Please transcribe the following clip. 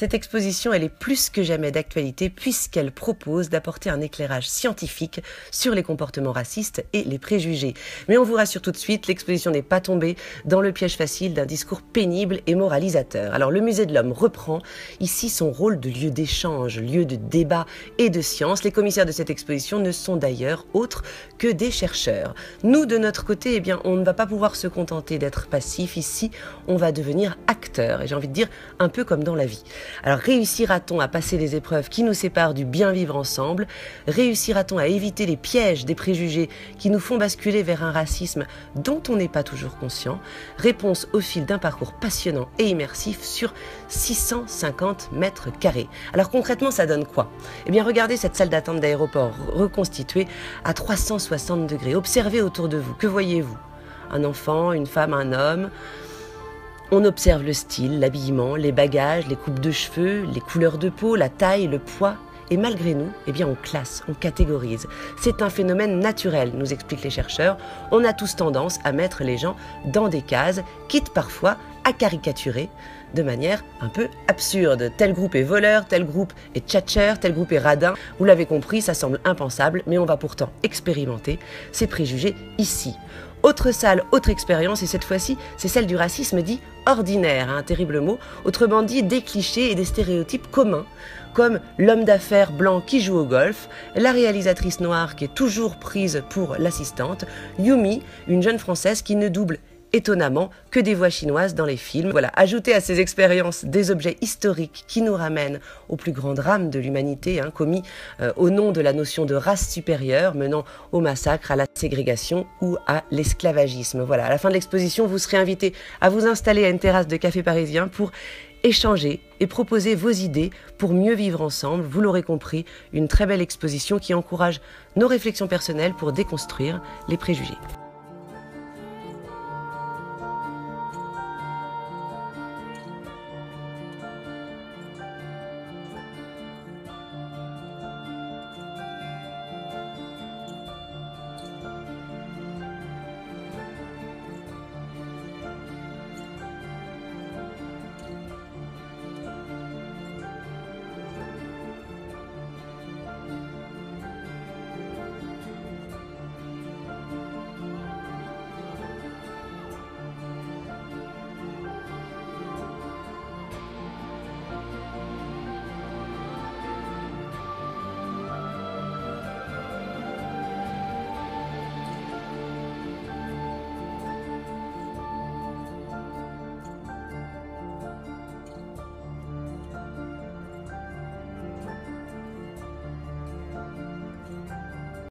Cette exposition, elle est plus que jamais d'actualité puisqu'elle propose d'apporter un éclairage scientifique sur les comportements racistes et les préjugés. Mais on vous rassure tout de suite, l'exposition n'est pas tombée dans le piège facile d'un discours pénible et moralisateur. Alors le Musée de l'Homme reprend ici son rôle de lieu d'échange, lieu de débat et de science. Les commissaires de cette exposition ne sont d'ailleurs autres que des chercheurs. Nous, de notre côté, eh bien, on ne va pas pouvoir se contenter d'être passif. Ici, on va devenir acteur. Et j'ai envie de dire, un peu comme dans la vie. Alors, réussira-t-on à passer les épreuves qui nous séparent du bien vivre ensemble? Réussira-t-on à éviter les pièges des préjugés qui nous font basculer vers un racisme dont on n'est pas toujours conscient? Réponse au fil d'un parcours passionnant et immersif sur 650 mètres carrés. Alors concrètement, ça donne quoi? Eh bien, regardez cette salle d'attente d'aéroport reconstituée à 360 degrés. Observez autour de vous. Que voyez-vous? Un enfant, une femme, un homme. On observe le style, l'habillement, les bagages, les coupes de cheveux, les couleurs de peau, la taille, le poids. Et malgré nous, eh bien on classe, on catégorise. C'est un phénomène naturel, nous expliquent les chercheurs. On a tous tendance à mettre les gens dans des cases, quitte parfois à caricaturer de manière un peu absurde. Tel groupe est voleur, tel groupe est tchatcheur, tel groupe est radin. Vous l'avez compris, ça semble impensable, mais on va pourtant expérimenter ces préjugés ici. Autre salle, autre expérience, et cette fois-ci, c'est celle du racisme dit ordinaire, un terrible mot, autrement dit des clichés et des stéréotypes communs, comme l'homme d'affaires blanc qui joue au golf, la réalisatrice noire qui est toujours prise pour l'assistante, Yumi, une jeune Française qui ne double étonnamment que des voix chinoises dans les films. Voilà, ajouter à ces expériences des objets historiques qui nous ramènent au plus grand drame de l'humanité, commis au nom de la notion de race supérieure, menant au massacre, à la ségrégation ou à l'esclavagisme. Voilà, à la fin de l'exposition, vous serez invité à vous installer à une terrasse de café parisien pour échanger et proposer vos idées pour mieux vivre ensemble. Vous l'aurez compris, une très belle exposition qui encourage nos réflexions personnelles pour déconstruire les préjugés.